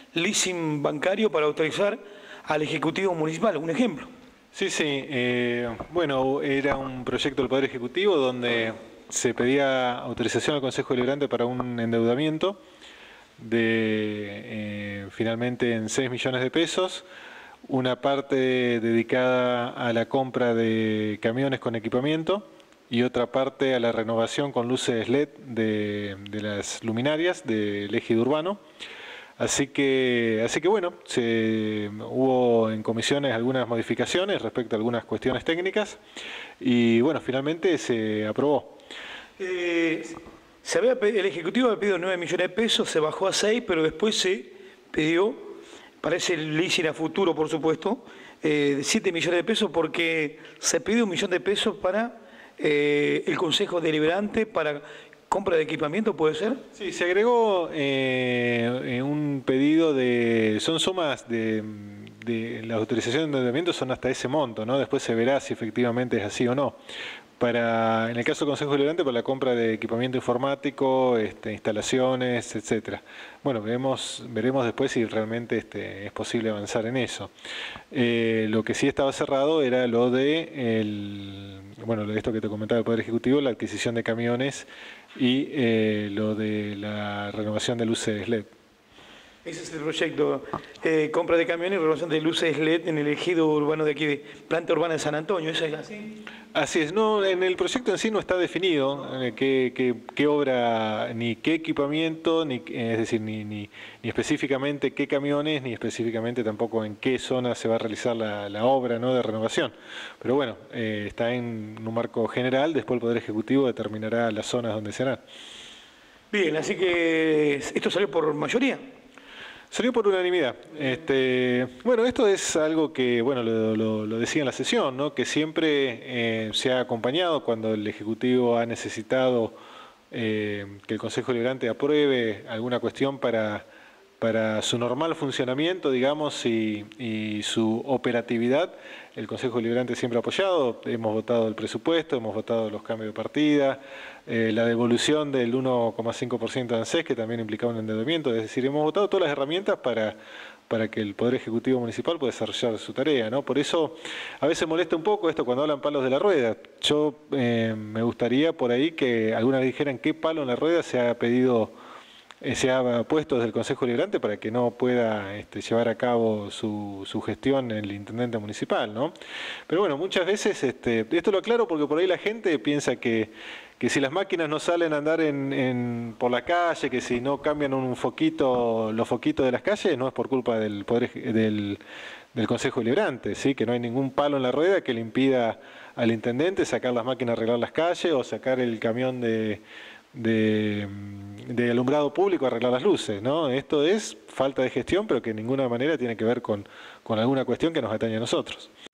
leasing bancario para autorizar al Ejecutivo Municipal, un ejemplo. Sí, sí. Bueno, era un proyecto del Poder Ejecutivo donde se pedía autorización al Consejo Deliberante para un endeudamiento de finalmente en 6 millones de pesos, una parte dedicada a la compra de camiones con equipamiento y otra parte a la renovación con luces LED de las luminarias del ejido urbano. Así que bueno, hubo en comisiones algunas modificaciones respecto a algunas cuestiones técnicas y bueno, finalmente se aprobó. El Ejecutivo había pedido 9 millones de pesos, se bajó a 6, pero después se pidió, parece el leasing a futuro, por supuesto, 7 millones de pesos porque se pidió 1 millón de pesos para el Consejo Deliberante para compra de equipamiento, ¿puede ser? Sí, se agregó un pedido son sumas de la autorización de endeudamiento son hasta ese monto, ¿no? Después se verá si efectivamente es así o no. En el caso del Consejo Deliberante, para la compra de equipamiento informático, instalaciones, etcétera. Bueno, veremos después si realmente es posible avanzar en eso. Lo que sí estaba cerrado era lo de esto que te comentaba el Poder Ejecutivo, la adquisición de camiones y lo de la renovación de luces LED. Ese es el proyecto, compra de camiones y renovación de luces LED en el ejido urbano de aquí, de planta urbana de San Antonio, ¿eso es así? Así es, no, en el proyecto en sí no está definido qué obra, ni qué equipamiento, es decir, ni específicamente qué camiones, ni específicamente tampoco en qué zona se va a realizar la obra, ¿no?, de renovación. Pero bueno, está en un marco general, después el Poder Ejecutivo determinará las zonas donde se hará. Bien, así que esto salió por mayoría. Salió por unanimidad. Bueno, esto es algo que, bueno, lo decía en la sesión, ¿no?, que siempre se ha acompañado cuando el Ejecutivo ha necesitado que el Consejo Deliberante apruebe alguna cuestión para su normal funcionamiento, digamos, y su operatividad. El Consejo Deliberante siempre ha apoyado, hemos votado el presupuesto, hemos votado los cambios de partida, la devolución del 1,5% de ANSES, que también implicaba un endeudamiento, es decir, hemos votado todas las herramientas para que el Poder Ejecutivo Municipal pueda desarrollar su tarea, ¿no? Por eso a veces molesta un poco esto cuando hablan palos de la rueda. Yo me gustaría por ahí que alguna vez dijeran qué palo en la rueda se ha puesto desde el Consejo Deliberante para que no pueda llevar a cabo su gestión el intendente municipal, ¿no? Pero bueno, muchas veces, esto lo aclaro porque por ahí la gente piensa que si las máquinas no salen a andar por la calle, que si no cambian los foquitos de las calles, no es por culpa del Consejo Deliberante, ¿sí? Que no hay ningún palo en la rueda que le impida al intendente sacar las máquinas a arreglar las calles o sacar el camión de alumbrado público a arreglar las luces, ¿no? Esto es falta de gestión, pero que de ninguna manera tiene que ver con alguna cuestión que nos atañe a nosotros.